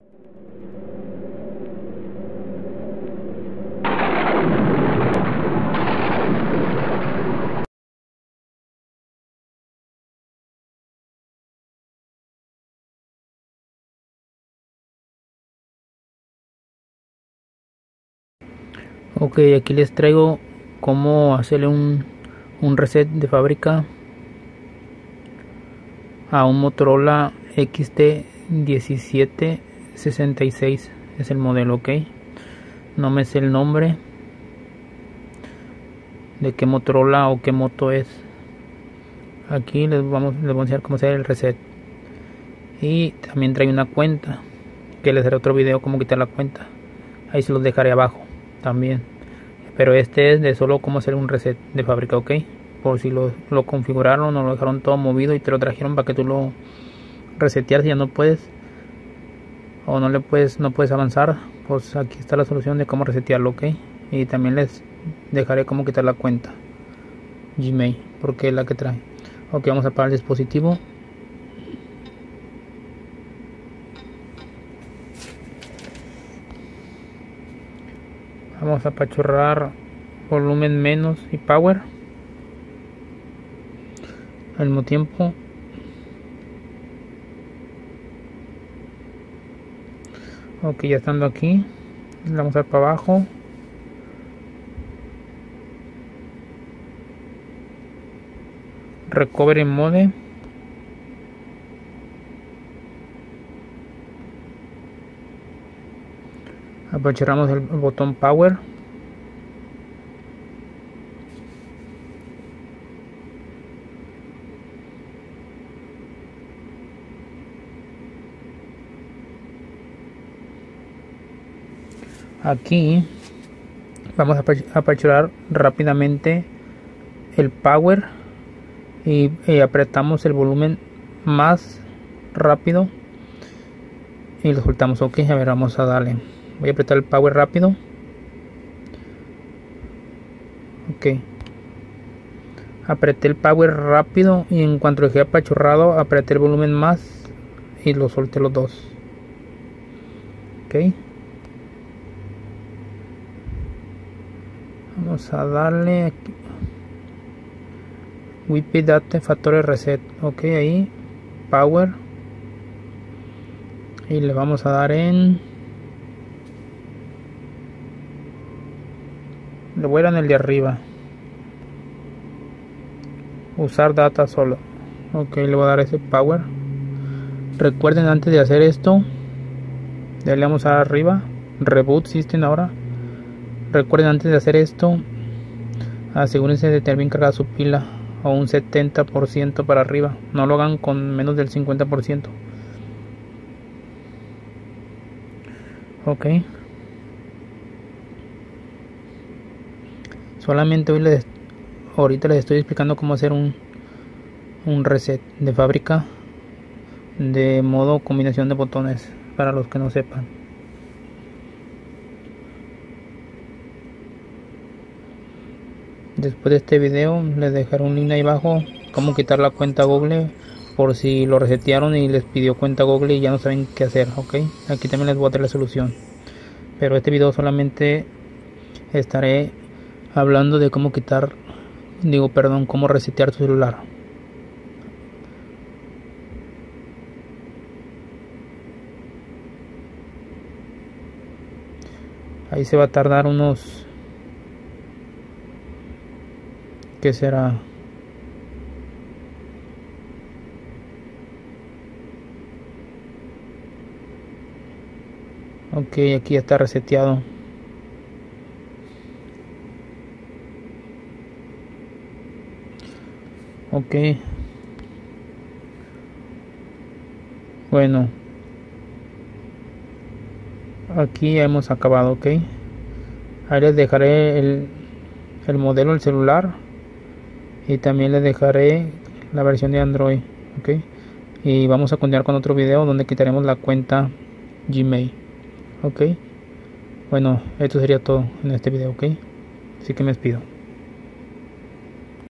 Ok, aquí les traigo cómo hacerle un reset de fábrica a un Motorola XT1766. Es el modelo, ok. No me sé el nombre de qué Motorola o qué moto es. Aquí les voy a enseñar cómo hacer el reset. Y también trae una cuenta, que les haré otro video cómo quitar la cuenta. Ahí se los dejaré abajo también. Pero este es de solo cómo hacer un reset de fábrica, ok. Por si lo configuraron o lo dejaron todo movido y te lo trajeron para que tú lo resetearas y ya no puedes, o no puedes avanzar, pues aquí está la solución de cómo resetearlo, ok. Y también les dejaré cómo quitar la cuenta Gmail, porque es la que trae. Ok, vamos a apagar el dispositivo. Vamos a apachurrar volumen menos y power al mismo tiempo. Ok, ya estando aquí, le vamos a dar para abajo. Recovery mode. Apachurramos el botón power. Aquí vamos a aperturar rápidamente el power y apretamos el volumen más rápido y lo soltamos. Ok, a ver, vamos a darle. Voy a apretar el power rápido. Ok, apreté el power rápido y en cuanto dejé apachurrado apreté el volumen más y lo solté los dos. Ok, vamos a darle aquí. WP Data Factory Reset. Ok, ahí power y le vamos a dar le voy a dar en el de arriba, usar data solo. Ok, le voy a dar ese power. Recuerden, antes de hacer esto, le vamos a dar arriba reboot system. Ahora recuerden, antes de hacer esto, asegúrense de tener bien cargada su pila a un 70% para arriba. No lo hagan con menos del 50%. Ok, solamente ahorita les estoy explicando cómo hacer un reset de fábrica de modo combinación de botones, para los que no sepan. Después de este video les dejaré un link ahí abajo, cómo quitar la cuenta Google, por si lo resetearon y les pidió cuenta Google y ya no saben qué hacer. Ok, aquí también les voy a dar la solución, pero este video solamente estaré hablando de cómo cómo resetear tu celular. Ahí se va a tardar unos, ¿qué será? Ok, aquí ya está reseteado. Ok, bueno, aquí ya hemos acabado. Ok, ahí les dejaré el modelo del celular y también les dejaré la versión de Android. Ok, y vamos a continuar con otro video donde quitaremos la cuenta Gmail. Ok, bueno, esto sería todo en este video. Ok, así que me despido.